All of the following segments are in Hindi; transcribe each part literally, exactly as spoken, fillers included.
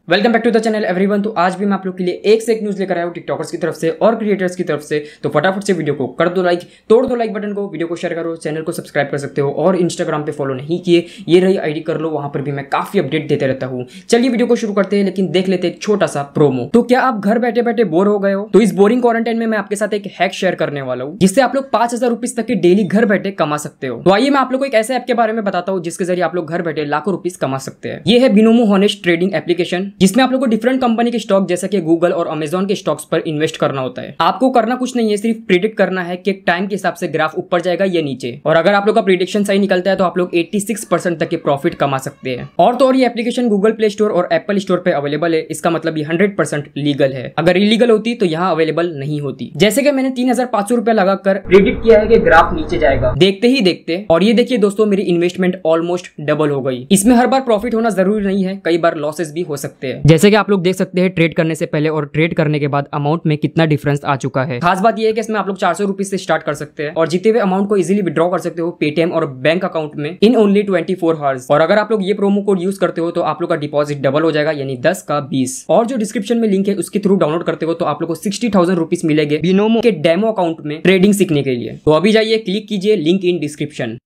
Welcome back to the channel everyone. तो आज भी मैं आप लोग के लिए एक से एक न्यूज लेकर आया हूँ टिकटॉकर्स की तरफ से और क्रिएटर्स की तरफ से। तो फटाफट से वीडियो को कर दो लाइक, तोड़ दो लाइक बटन को, वीडियो को शेयर करो, चैनल को सब्सक्राइब कर सकते हो और इंस्टाग्राम पे फॉलो नहीं किए ये रही आईडी कर लो, वहां पर भी मैं काफी अपडेट देते रहता हूँ। चलिए वीडियो को शुरू करते हैं, लेकिन देख लेते एक छोटा सा प्रोमो। तो क्या आप घर बैठे बैठे बोर हो गए हो? तो इस बोरिंग क्वारंटाइन में मैं आपके साथ एक हैक शेयर करने वाला हूँ जिससे आप लोग पांच हजार रुपीज तक के डेली घर बैठे कमा सकते हो। तो आइए मैं आप लोग को एक ऐसे ऐप के बारे में बताता हूँ जिसके जरिए आप लोग घर बैठे लाखों रुपीज कमा सकते हैं। ये है बिनोमो हॉनेस्ट ट्रेडिंग एप्लीकेशन, जिसमें आप लोग को डिफरेंट कंपनी के स्टॉक जैसे कि गूगल और अमेजॉन के स्टॉक्स पर इन्वेस्ट करना होता है। आपको करना कुछ नहीं है, सिर्फ प्रिडिक्ट करना है कि टाइम के हिसाब से ग्राफ ऊपर जाएगा या नीचे, और अगर आप लोग का प्रिडिक्शन सही निकलता है तो आप लोग छियासी परसेंट तक के प्रॉफिट कमा सकते हैं। और तो और ये एप्लीकेशन गूगल प्ले स्टोर और एप्पल स्टोर पे अवेलेबल है। इसका मतलब ये हंड्रेड परसेंट लीगल है। अगर इलीगल होती तो यहाँ अवेलेबल नहीं होती। जैसे कि मैंने तीन हजार पांच सौ रुपया लगाकर प्रिडिक्ट किया है कि ग्राफ नीचे जाएगा, देखते ही देखते, और ये देखिए दोस्तों मेरी इन्वेस्टमेंट ऑलमोस्ट डबल हो गई। इसमें हर बार प्रॉफिट होना जरूरी नहीं है, कई बार लॉसेस भी हो सकते हैं। जैसे कि आप लोग देख सकते हैं ट्रेड करने से पहले और ट्रेड करने के बाद अमाउंट में कितना डिफरेंस आ चुका है। खास बात यह है कि इसमें आप लोग चार सौ रुपीज से स्टार्ट कर सकते हैं और जीते हुए अमाउंट को इजीली विड्रॉ कर सकते हो पेटीएम और बैंक अकाउंट में in only twenty four hours. और अगर आप लोग ये प्रोमो कोड यूज करते हो तो आप लोग का डिपॉजिट डबल हो जाएगा, यानी दस का बीस। और जो डिस्क्रिप्शन में लिंक है उसके थ्रू डाउनलोड करते हो तो आप लोग को सिक्सटी थाउजेंड रुपीज मिलेंगे बिनोमो के डेमो अकाउंट में ट्रेडिंग सीखने के लिए। तो अभी जाइए, क्लिक कीजिए, लिंक इन डिस्क्रिप्शन।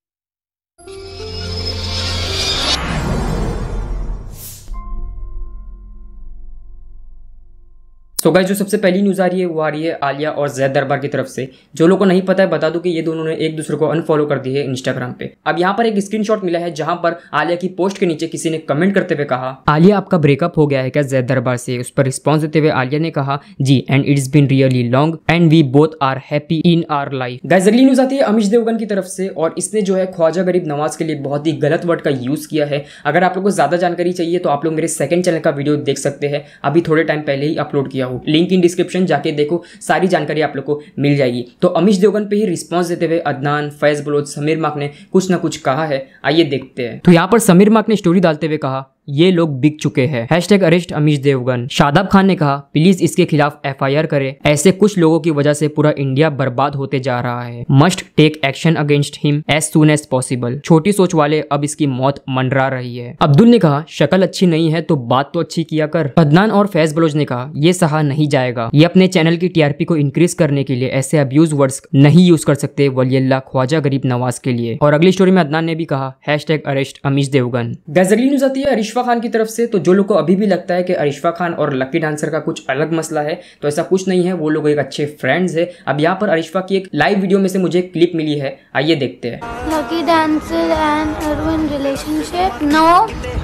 तो गाइस जो सबसे पहली न्यूज आ रही है वो आ रही है आलिया और जैद दरबार की तरफ से। जो लोगों को नहीं पता है बता दूं कि ये दोनों ने एक दूसरे को अनफॉलो कर दी है इंस्टाग्राम पे। अब यहाँ पर एक स्क्रीनशॉट मिला है जहां पर आलिया की पोस्ट के नीचे किसी ने कमेंट करते हुए कहा, आलिया आपका ब्रेकअप हो गया है क्या जैद दरबार से? उस पर रिस्पॉन्स देते हुए आलिया ने कहा, जी and it's been really long and we both are happy in our life. Guys अगली न्यूज आती है अमीश देवगन की तरफ से, और इसने जो है ख्वाजा गरीब नवाज के लिए बहुत ही गलत वर्ड का यूज किया है। अगर आप लोग को ज्यादा जानकारी चाहिए तो आप लोग मेरे सेकंड चैनल का वीडियो देख सकते हैं, अभी थोड़े टाइम पहले ही अपलोड किया हूँ, लिंक इन डिस्क्रिप्शन जाके देखो, सारी जानकारी आप लोग को मिल जाएगी। तो अमीश देवगन पे ही रिस्पांस देते हुए अदनान, फैज बलोच, समीर माक ने कुछ ना कुछ कहा है, आइए देखते हैं। तो यहाँ पर समीर माक ने स्टोरी डालते हुए कहा, ये लोग बिक चुके हैं, हैशटैग अरेस्ट अमीश देवगन। शादाब खान ने कहा, प्लीज इसके खिलाफ एफ आई आर करे, ऐसे कुछ लोगों की वजह से पूरा इंडिया बर्बाद होते जा रहा है, must take action against him as soon as possible. छोटी सोच वाले अब इसकी मौत मंडरा रही है। अब्दुल ने कहा, शक्ल अच्छी नहीं है तो बात तो अच्छी किया कर। अदनान और फैज बलोच ने कहा, ये सहा नहीं जाएगा, ये अपने चैनल की टीआरपी को इंक्रीज करने के लिए ऐसे अब्यूज वर्ड्स नहीं यूज कर सकते वलियल्लाह ख्वाजा गरीब नवाज के लिए। और अगली स्टोरी में अदनान ने भी कहा, हैशटैग अरेस्ट अमीश देवगन। अगली न्यूज आती है अरिशफा खान की तरफ से। तो जो लोग को अभी भी लगता है कि अरिशफा खान और लकी डांसर का कुछ अलग मसला है, तो ऐसा कुछ नहीं है, वो लोग एक अच्छे फ्रेंड्स है। अब यहाँ पर अरिशफा की एक लाइव वीडियो में से मुझे एक क्लिप मिली है, आइए देखते हैं। Lucky Dancer and Arvin relationship? No,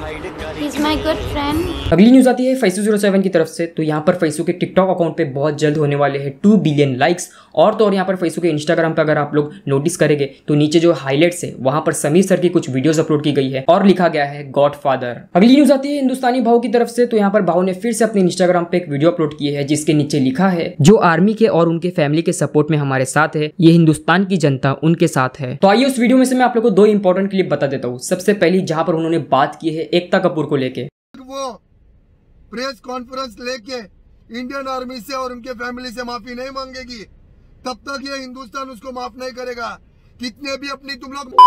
he is my good friend. अगली न्यूज आती है फैसू ज़ीरो सेवन की तरफ से। तो यहाँ पर फैसू के टिकटॉक अकाउंट पे बहुत जल्द होने वाले हैं टू बिलियन लाइक्स। और तो और यहाँ पर फैसू के इंस्टाग्राम पे अगर आप लोग नोटिस करेंगे तो नीचे जो हाईलाइट्स है वहां पर समीर सर की कुछ वीडियोस अपलोड की गई है और लिखा गया है गॉड फादर। अगली न्यूज आती है हिंदुस्तानी भाव की तरफ से। तो यहाँ पर भाव ने फिर से अपने इंस्टाग्राम पे एक वीडियो अपलोड की है जिसके नीचे लिखा है, जो आर्मी के और उनके फैमिली के सपोर्ट में हमारे साथ है, ये हिंदुस्तान की जनता उनके साथ है। तो आइए उस वीडियो में से मैं आप लोग को दो इंपॉर्टेंट क्लिप बता देता हूँ। सबसे पहली जहां पर उन्होंने बात की है एकता कपूर को लेके, वो प्रेस कॉन्फ्रेंस लेके इंडियन आर्मी से और उनके फैमिली से माफी नहीं मांगेगी तब तक ये हिंदुस्तान उसको माफ नहीं करेगा। कितने भी अपनी तुम लोग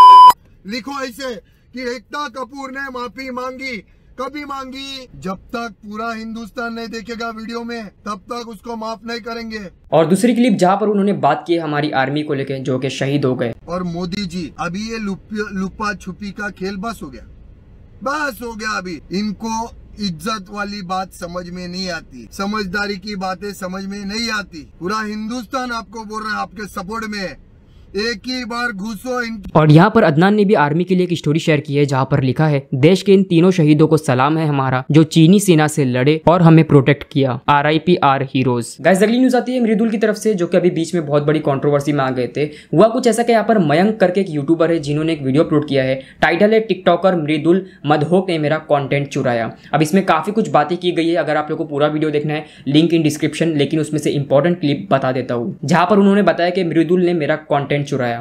लिखो ऐसे कि एकता कपूर ने माफी मांगी, कभी मांगी, जब तक पूरा हिंदुस्तान नहीं देखेगा वीडियो में तब तक उसको माफ नहीं करेंगे। और दूसरी क्लिप जहां पर उन्होंने बात की है हमारी आर्मी को लेके जो कि शहीद हो गए। और मोदी जी, अभी ये लुपा छुपी का खेल बस हो गया, बस हो गया। अभी इनको इज्जत वाली बात समझ में नहीं आती, समझदारी की बातें समझ में नहीं आती। पूरा हिंदुस्तान आपको बोल रहा है आपके सपोर्ट में, एक ही बार घुसो। और यहाँ पर अदनान ने भी आर्मी के लिए एक स्टोरी शेयर की है जहाँ पर लिखा है, देश के इन तीनों शहीदों को सलाम है हमारा जो चीनी सेना से लड़े और हमें प्रोटेक्ट किया, R I P our heroes. Guys अगली न्यूज आती है मृदुल की तरफ से, जो कि अभी बीच में बहुत बड़ी कंट्रोवर्सी में आ गए थे। हुआ कुछ ऐसा कि यहाँ पर मयंक करके एक यूट्यूबर है जिन्होंने एक वीडियो अपलोड किया है, टाइटल है टिकटॉकर मृदुल मधोक ने मेरा कॉन्टेंट चुराया। अब इसमें काफी कुछ बातें की गई है, अगर आप लोग को पूरा वीडियो देखना है लिंक इन डिस्क्रिप्शन, लेकिन उसमें से इंपॉर्टेंट क्लिप बता देता हूँ जहां पर उन्होंने बताया कि मृदुल ने मेरा कॉन्टेंट चुराया।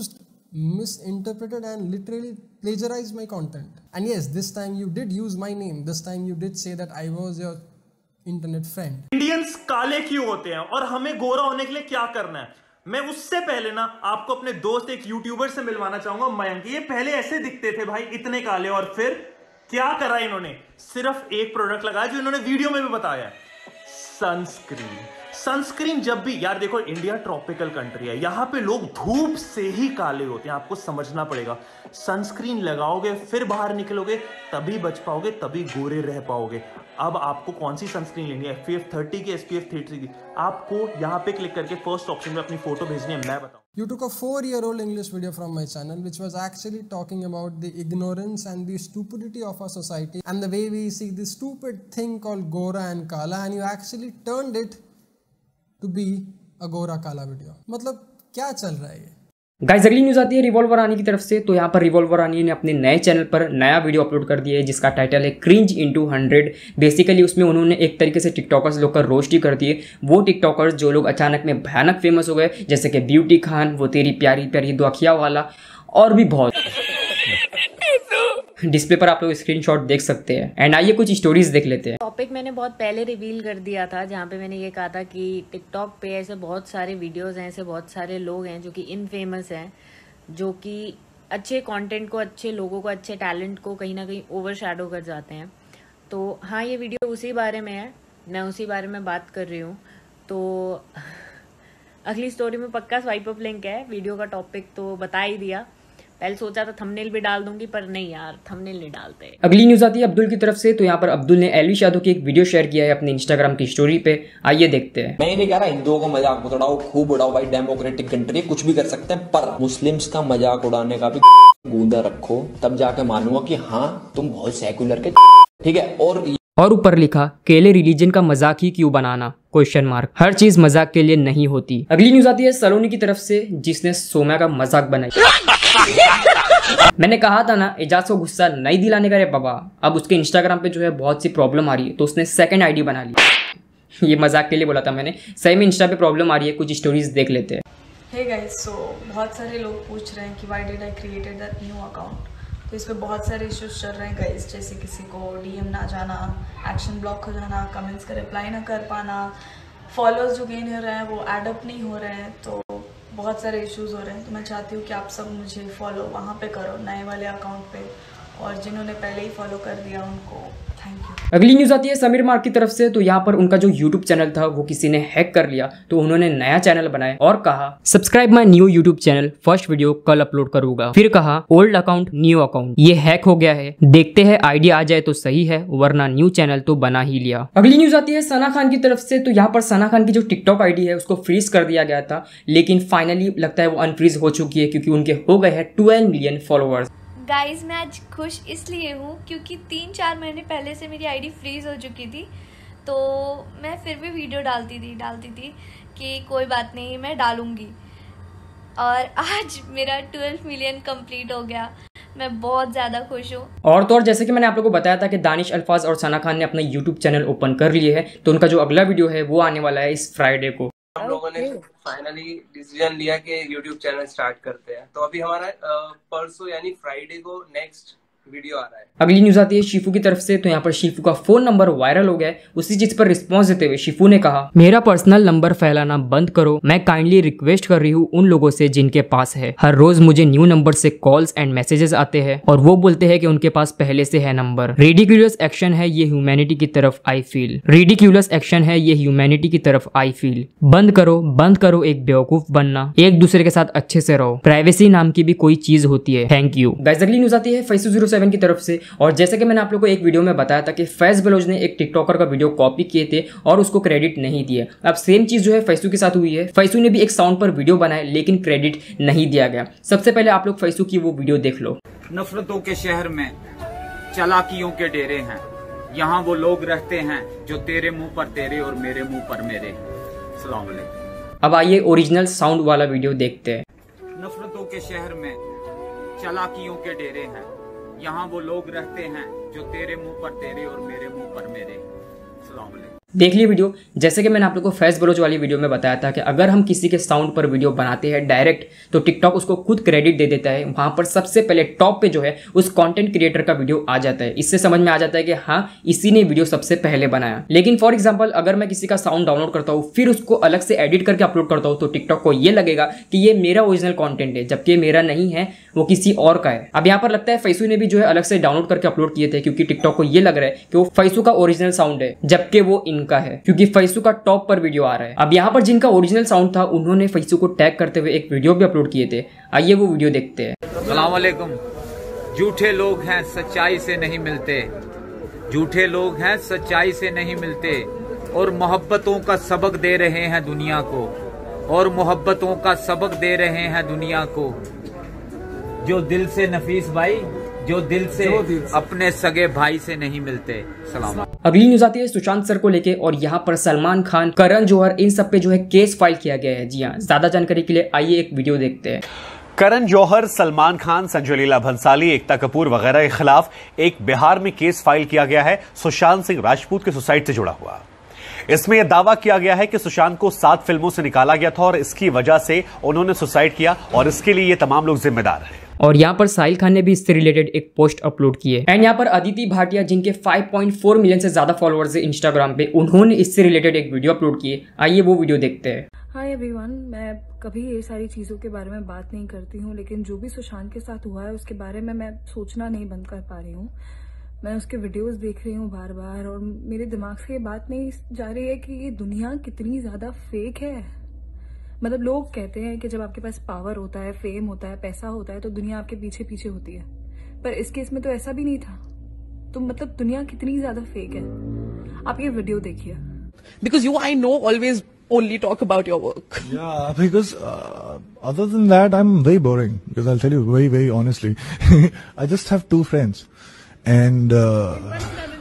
Misinterpreted and literally plagiarized my content. And yes, this time you did use my name. This time you did say that I was your internet friend. Indians काले क्यों होते हैं और हमें गोरा होने के लिए क्या करना है? मैं उससे पहले ना आपको अपने दोस्त एक यूट्यूबर से मिलवाना चाहूंगा, मयंक। ये पहले ऐसे दिखते थे भाई, इतने काले, और फिर क्या करा इन्होंने? सिर्फ एक प्रोडक्ट लगाया जो इन्होंने वीडियो में भी बताया है, सनस्क्रीन। सनस्क्रीन जब भी, यार देखो इंडिया ट्रॉपिकल कंट्री है, यहां पे लोग धूप से ही काले होते हैं, आपको समझना पड़ेगा। सनस्क्रीन लगाओगे फिर बाहर निकलोगे तभी बच पाओगे, तभी गोरे रह पाओगे। अब आपको कौन सी सनस्क्रीन लेनी है, एस पी एफ थर्टी की, एस पी एफ थर्टी की? आपको यहाँ पे क्लिक करके फर्स्ट ऑप्शन में अपनी फोटो भेजनी है, मैं बताऊँ। You took a four-year-old English video from my channel, which was actually talking about the ignorance and the stupidity of our society and the way we see this stupid thing called Gora and Kala, and you actually turned it to be a Gora Kala video. मतलब क्या चल रहा है ये? गाइस अगली न्यूज आती है रिवॉल्वर रानी की तरफ से। तो यहाँ पर रिवॉल्वर रानी ने अपने नए चैनल पर नया वीडियो अपलोड कर दिया है जिसका टाइटल है क्रिंज इनटू हंड्रेड। बेसिकली उसमें उन्होंने एक तरीके से टिकटॉकर्स लोग का रोस्ट ही कर दिए। वो टिकटॉकर्स जो लोग अचानक में भयानक फेमस हो गए, जैसे कि ब्यूटी खान, वो तेरी प्यारी प्यारी दो अखिया वाला, और भी बहुत। डिस्प्ले पर आप लोग स्क्रीनशॉट देख सकते हैं। एंड आइए कुछ स्टोरीज देख लेते हैं। टॉपिक मैंने बहुत पहले रिवील कर दिया था, जहाँ पे मैंने ये कहा था कि टिकटॉक पे ऐसे बहुत सारे वीडियोस हैं, ऐसे बहुत सारे लोग हैं जो कि इनफेमस हैं, जो कि अच्छे कंटेंट को, अच्छे लोगों को, अच्छे टैलेंट को कहीं ना कहीं ओवर शैडो कर जाते हैं। तो हाँ, ये वीडियो उसी बारे में है, मैं उसी बारे में बात कर रही हूँ। तो अगली स्टोरी में पक्का स्वाइप अप लिंक है। वीडियो का टॉपिक तो बता ही दिया, पहले सोचा था थंबनेल भी डाल दूंगी, पर नहीं यार, थंबनेल नहीं डालते। अगली न्यूज आती है अब्दुल की तरफ से। तो यहाँ पर अब्दुल ने एलविश यादव की एक वीडियो शेयर किया है अपने इंस्टाग्राम की स्टोरी पे, आइए देखते हैं। मैं ये नहीं कह रहा हिंदुओं का मजाक मत उड़ाओ, खूब उड़ाओ भाई, डेमोक्रेटिक कंट्री है, कुछ भी कर सकते हैं, पर मुस्लिम्स का मजाक उड़ाने का भी गूंदा रखो, तब जाके मानूंगा कि हाँ तुम बहुत सेक्युलर के, ठीक है। और और ऊपर लिखा केले रिलीजन का मजाक ही क्यों बनाना, क्वेश्चन मार्क। हर चीज मजाक के लिए नहीं होती। अगली न्यूज आती है सलोनी की तरफ से, जिसने सोम्या का मजाक बनाई। मैंने कहा था ना एजाज को गुस्सा नहीं दिलाने का रे बाबा। अब उसके इंस्टाग्राम पे जो है बहुत सी प्रॉब्लम आ रही है, तो उसने सेकंड आईडी बना ली। ये मजाक के लिए बोला था मैंने, सही में इंस्टा पे प्रॉब्लम आ रही है। कुछ स्टोरीज देख लेते हैं। हे गाइस, सो बहुत सारे लोग पूछ रहे हैं कि why did I created that new account. तो इस पर बहुत सारे इश्यूज चल रहे हैं गाइस, जैसे किसी को डीएम ना जाना, एक्शन ब्लॉक हो जाना, कमेंट्स का रिप्लाई ना कर पाना, फॉलोअर्स जो गेन हो रहे हैं वो एड अप नहीं हो रहे हैं, तो बहुत सारे इश्यूज हो रहे हैं। तो मैं चाहती हूँ कि आप सब मुझे फॉलो वहाँ पे करो, नए वाले अकाउंट पे, और जिन्होंने पहले ही फॉलो कर दिया उनको थैंक यू। अगली न्यूज आती है समीर मार्क की तरफ से। तो यहाँ पर उनका जो यूट्यूब चैनल था वो किसी ने हैक कर लिया, तो उन्होंने नया चैनल बनाया और कहा subscribe my new YouTube channel, first video कल अपलोड करूंगा। फिर कहा ओल्ड अकाउंट न्यू अकाउंट, ये हैक हो गया है, देखते हैं आइडिया आ जाए तो सही है, वरना न्यू चैनल तो बना ही लिया। अगली न्यूज आती है सना खान की तरफ से। तो यहाँ पर सना खान की जो टिकटॉक आईडी है उसको फ्रीज कर दिया गया था, लेकिन फाइनली लगता है वो अनफ्रीज हो चुकी है, क्योंकि उनके हो गए हैं ट्वेल्व मिलियन फॉलोअर्स। गाइज मैं आज खुश इसलिए हूँ क्योंकि तीन चार महीने पहले से मेरी आईडी फ्रीज हो चुकी थी, तो मैं फिर भी वीडियो डालती थी डालती थी कि कोई बात नहीं मैं डालूंगी, और आज मेरा ट्वेल्व मिलियन कंप्लीट हो गया। मैं बहुत ज़्यादा खुश हूँ। और तो और जैसे कि मैंने आप लोगों को बताया था कि दानिश अल्फाज और सना खान ने अपना यूट्यूब चैनल ओपन कर लिए है, तो उनका जो अगला वीडियो है वो आने वाला है इस फ्राइडे को। हम लोगों ने फाइनली डिसीजन लिया कि यूट्यूब चैनल स्टार्ट करते हैं, तो अभी हमारा परसों यानी फ्राइडे को नेक्स्ट वीडियो आ रहा है। अगली न्यूज आती है शिफू की तरफ से। तो यहाँ पर शिफू का फोन नंबर वायरल हो गया है। उसी चीज पर रिस्पॉन्स देते हुए शिफू ने कहा मेरा पर्सनल नंबर फैलाना बंद करो, मैं काइंडली रिक्वेस्ट कर रही हूँ उन लोगों से जिनके पास है। हर रोज मुझे न्यू नंबर से कॉल्स एंड मैसेजेस आते हैं और वो बोलते हैं कि उनके पास पहले से है नंबर। रिडिक्यूलस एक्शन है ये ह्यूमैनिटी की तरफ आई फील, रिडिक्यूलस एक्शन है ये ह्यूमैनिटी की तरफ आई फील। बंद करो बंद करो एक बेवकूफ बनना, एक दूसरे के साथ अच्छे से रहो, प्राइवेसी नाम की भी कोई चीज होती है। Thank you. गाइस अगली न्यूज आती है फैसू जीरो सेवन की तरफ से। और जैसे कि मैंने आप लोगों को एक वीडियो में बताया था कि फैज बलोच ने एक टिकटॉकर का वीडियो कॉपी किए थे और उसको क्रेडिट नहीं दिए। अब सेम चीज जो है फैसू के साथ हुई है। फैसू ने भी एक साउंड पर वीडियो बनाया लेकिन क्रेडिट नहीं दिया गया। सबसे पहले आप लोग फैसू की वो वीडियो देख लो। नफरतों के शहर में चालाकियों के डेरे हैं, यहाँ वो लोग रहते हैं जो तेरे मुंह पर तेरे और मेरे मुंह पर मेरे। सलाम अलैकुम। अब आइए ओरिजिनल साउंड वाला वीडियो देखते हैं। नफरतों के शहर में चालाकियों के डेरे हैं, यहाँ वो लोग रहते हैं जो तेरे मुंह पर तेरे और मेरे मुंह पर मेरे। सलाम अलैकुम। देख ली वीडियो। जैसे कि मैंने आप लोगों को फेस बलोच वाली वीडियो में बताया था कि अगर हम किसी के साउंड पर वीडियो बनाते हैं डायरेक्ट तो टिकटॉक उसको खुद क्रेडिट दे देता है। वहां पर सबसे पहले टॉप पे जो है उस कंटेंट क्रिएटर का वीडियो आ जाता है। इससे समझ में आ जाता है कि हाँ इसी ने वीडियो सबसे पहले बनाया। लेकिन फॉर एग्जाम्पल अगर मैं किसी का साउंड डाउनलोड करता हूँ फिर उसको अलग से एडिट करके अपलोड करता हूँ तो टिकटॉक को ये लगेगा कि ये मेरा ओरिजिनल कंटेंट है, जबकि मेरा नहीं है, वो किसी और का है। अब यहाँ पर लगता है फैसू ने भी जो है अलग से डाउनलोड करके अपलोड किए थे क्योंकि टिकटॉक को ये लग रहा है कि वो फैसू का ओरिजिनल साउंड है, जबकि वो इनका है क्योंकि फैसू का टॉप पर वीडियो आ रहा है। अब यहाँ पर जिनका ओरिजिनल साउंड था उन्होंने फैसू को टैग करते हुए एक वीडियो भी अपलोड किए थे। आइए वो वीडियो देखते हैं। अस्सलाम वालेकुम। झूठे लोग हैं सच्चाई से नहीं मिलते, झूठे लोग हैं सच्चाई से नहीं मिलते और मोहब्बतों का सबक दे रहे हैं दुनिया को, और मोहब्बतों का सबक दे रहे हैं दुनिया को। जो दिल से नफीस भाई, जो दिल से अपने सगे भाई से नहीं मिलते। सलाम। अगली न्यूज आती है सुशांत सर को लेके और यहाँ पर सलमान खान, करण जौहर, इन सब पे जो है केस फाइल किया गया है। जी हाँ, ज्यादा जानकारी के लिए आइए एक वीडियो देखते हैं। करण जौहर, सलमान खान, संजय लीला भंसाली, एकता कपूर वगैरह के खिलाफ एक बिहार में केस फाइल किया गया है सुशांत सिंह राजपूत के सुसाइड से जुड़ा हुआ। इसमें यह दावा किया गया है कि सुशांत को सात फिल्मों से निकाला गया था और इसकी वजह से उन्होंने सुसाइड किया और इसके लिए ये तमाम लोग जिम्मेदार हैं। और यहाँ पर साहिल खान ने भी इससे रिलेटेड एक पोस्ट अपलोड की है। एंड यहाँ पर अदिति भाटिया जिनके फाइव पॉइंट फोर मिलियन से ज्यादा फॉलोअर्स है इंस्टाग्राम पे, उन्होंने इससे रिलेटेड एक वीडियो अपलोड की है। आइए वो वीडियो देखते हैं। हाय एवरीवन, मैं कभी ये सारी चीज़ों के बारे में बात नहीं करती हूँ, लेकिन जो भी सुशांत के साथ हुआ है उसके बारे में मैं सोचना नहीं बंद कर पा रही हूँ। मैं उसके वीडियोस देख रही हूँ बार बार और मेरे दिमाग से ये बात नहीं जा रही है कि ये दुनिया कितनी ज़्यादा फेक है। मतलब लोग कहते हैं कि जब आपके पास पावर होता है, फेम होता है, पैसा होता है तो दुनिया आपके पीछे पीछे होती है, पर इस केस में तो ऐसा भी नहीं था। तो मतलब दुनिया कितनी ज़्यादा फेक है। आप ये वीडियो देखिए। Because you, I know, always only talk about your work. Yeah, because uh, other than that, I'm very boring. Because I'll tell you very, very honestly, I just have two friends, and uh,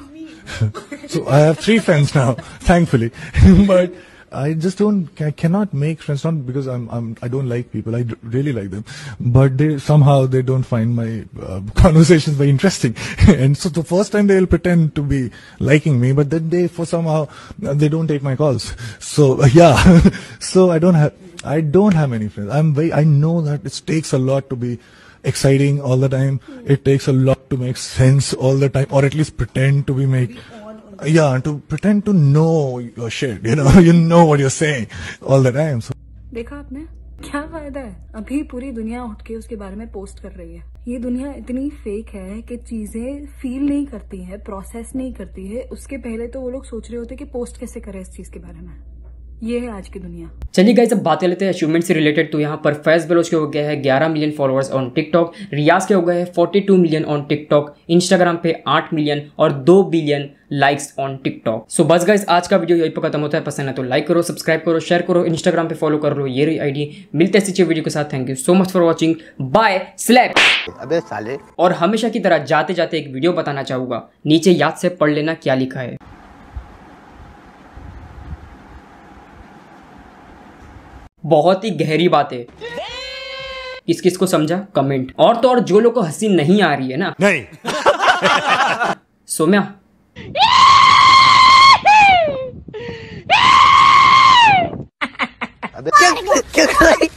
so I have three friends now, thankfully. But I just don't, I cannot make friends, not because I'm, I'm, I don't like people. I really like them, but they somehow they don't find my uh, conversations very interesting. And so the first time they'll pretend to be liking me, but then they, for somehow, they don't take my calls. So uh, yeah, so I don't have, I don't have many friends. I'm very, I know that it takes a lot to be exciting all the time. It takes a lot to make sense all the time, or at least pretend to be make. Yeah, to pretend to know your shit, you know, you know what you're saying all the time. So. देखा आपने क्या फायदा है? अभी पूरी दुनिया उठ के उसके बारे में पोस्ट कर रही है। ये दुनिया इतनी फेक है कि चीजें फील नहीं करती है, प्रोसेस नहीं करती है। उसके पहले तो वो लोग सोच रहे होते कि पोस्ट कैसे करें इस चीज के बारे में। ये है आज की दुनिया। चलिए गाइस, अब बात कर लेते हैं अचीवमेंट से रिलेटेड। तो यहाँ पर फैज बलोच के हो गया है ग्यारह million followers on TikTok, Riyaz के हो गए हैं बयालीस मिलियन ऑन टिकटॉक, इंस्टाग्राम पे आठ मिलियन और दो billion likes on TikTok. So बस गाइस, आज का वीडियो यही पर खत्म होता है। पसंद है तो लाइक करो, सब्सक्राइब करो, शेयर करो, इंस्टाग्राम पे फॉलो कर लो, ये रही आईडी। मिलते हैं अच्छी वीडियो के साथ। Thank you so much for watching, bye slap. अबे साले। और हमेशा की तरह जाते जाते एक वीडियो बताना चाहूंगा, नीचे याद से पढ़ लेना क्या लिखा है। बहुत ही गहरी बात है, किस किस को समझा कमेंट। और तो और जो लोग को हंसी नहीं आ रही है ना, नहीं सोम्या अबे क्या क्या